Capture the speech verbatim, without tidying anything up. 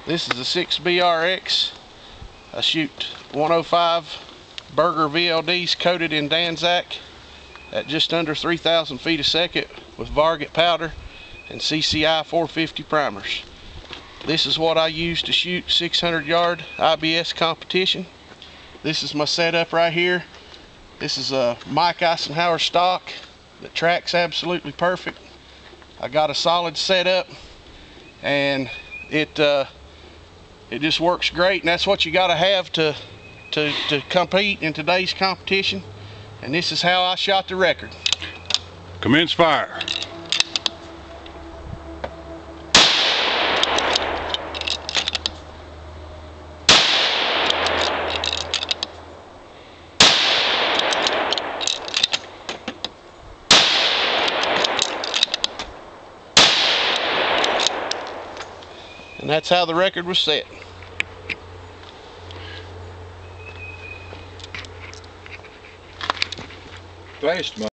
This is a six B R X. I shoot one oh five Burger V L Ds coated in Danzak at just under three thousand feet a second with Varget powder and C C I four fifty primers. This is what I use to shoot six hundred yard I B S competition. This is my setup right here. This is a Mike Eisenhower stock that tracks absolutely perfect. I got a solid setup, and it uh, it just works great, and that's what you got to have to to to compete in today's competition. And this is how I shot the record. Commence fire. And that's how the record was set. Fast,